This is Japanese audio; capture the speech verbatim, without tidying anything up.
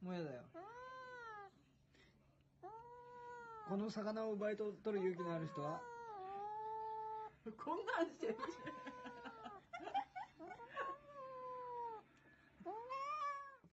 もうやだよ。この魚を奪い取る勇気のある人はこんなんしてるじゃん。